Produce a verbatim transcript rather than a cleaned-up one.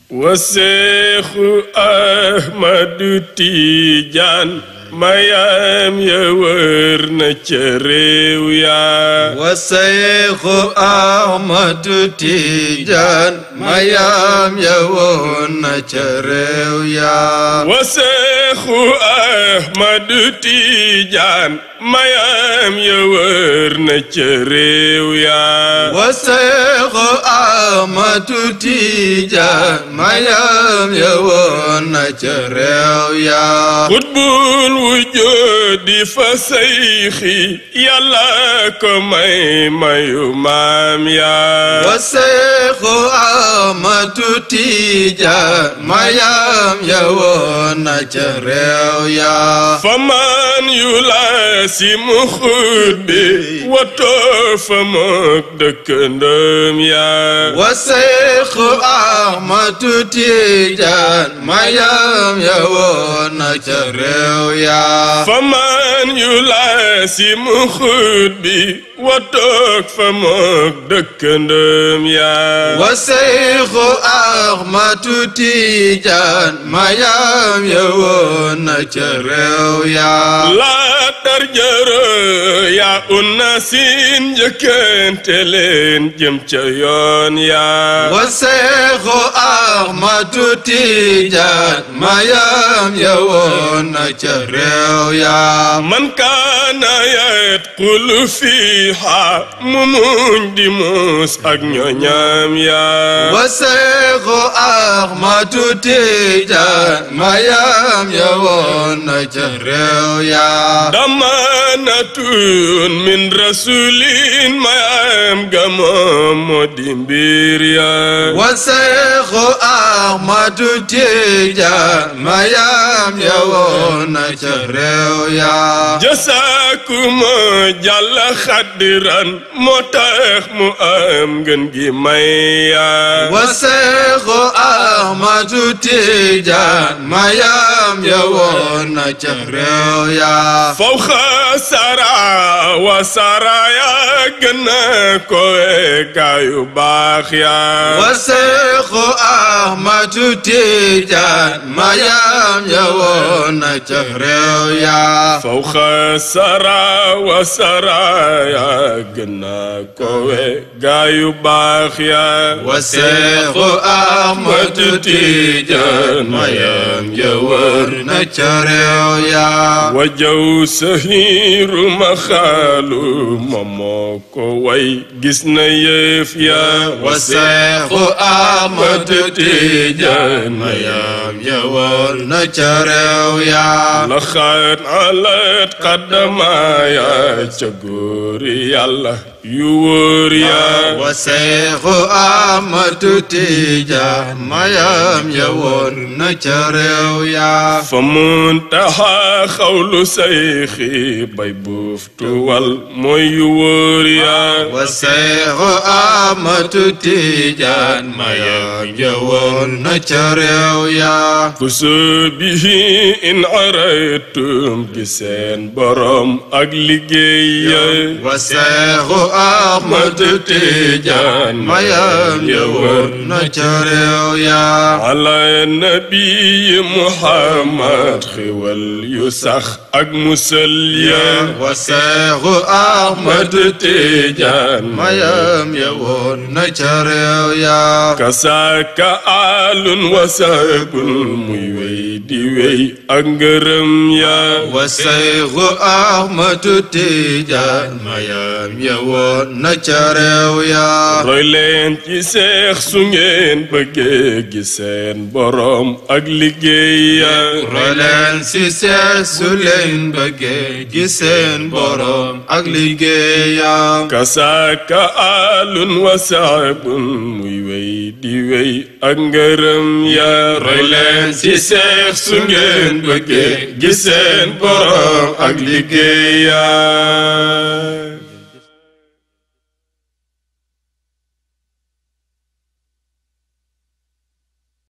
وشيخ أحمد تيجان mayam ya wër na ca réew ya wa Seexu Ahmadu Tijaan mayam ya wër na ca réew ya wa Seexu Ahmadu Tijaan mayam ya wër na ca réew ya wa Seexu Ahmadu Tijaan mayam ya wër na ca réew ya xutbul wujudi fa seyxi yàlla ko may mayu maam ya wa Seexu Ahmadu Tijaan mayam ya wër na ca réew ya faman yu la si mu xutbi watoo fa mook dëkkandëm ya wa Seexu Ahmadu Tijaan mayam ya wër na ca réew ya faman yu la si mu xutbi watook fa mook dëkkandëm ya wa Seexu Ahmadu Tijaan mayam ya wër na ca réew ya la tarjaro ya unna sin njëkkante leen jëm ca yoon ya wa Seexu Ahmadu Tijaan mayam ya wër na ca réew ya man kaana yadxulu fiiha mu muñ di muus ak ñoñam ya wa Seexu Ahmadu Tijaan mayam ya wër na ca réew ya damanatun min rasulin mayam gamoom moo di mbir ya wa Seexu Ahmadu Tijaan mayam ya wër na ca réew ya jasaakumo jàlla xaddiran moo tax mu am ngën gi may ya wa Seexu Ahmadu Tijaan mayam ya wër na ca réew ya fawxa sara wa sara ya gën a kowe gaayu baax ya wa Seexu Ahmadu Tijaan mayam ya wër na ca réew ya fawxa sara wa sara ya gën a kowe gaayu baax ya wa Seexu Ahmadu Tijaan mayam ya wër na ca réew ya wa jaw sahiru ma xaalu moomoo ko way gis na yëf ya wa Seexu Ahmadu Tijaan mayam ya wër na ca réew ya laxaat alat xaddamaaya ca góori yàlla yu wóor ya wa Seexu Ahmadu Tijaan mayam ya wër na ca réew ya fa muntaha xawlu sayxi bay buftuwal mooy yu wóor ya wa Seexu Ahmadu Tijaan mayam ya wër na ca réew ya kusu bihi in araytum giseen borom ak liggéey ya wa Seexu Ahmadu Tijaan mayam ya wër na ca réew ya ala nabi Muhammad xewal yu sax ak musal ya wa Seexu Ahmadu Tijaan mayam ya wër na ca réew ya kasaaka alun wa saabun muy wey di wey ak ngërëm ya wa Seexu Ahmadu Tijaan mayam ya wër na ca réew ya roy leen ci seex su ngeen bëggee gi seen borom ak liggéey ya roy leen ci seex su leen bëggee gi seen borom ak liggéey ya kasaaka alun wa saabun muy wey di wey ak ngërëm ya roy leen ci seex su ngeen bëggee gi seen borom ak liggéey ya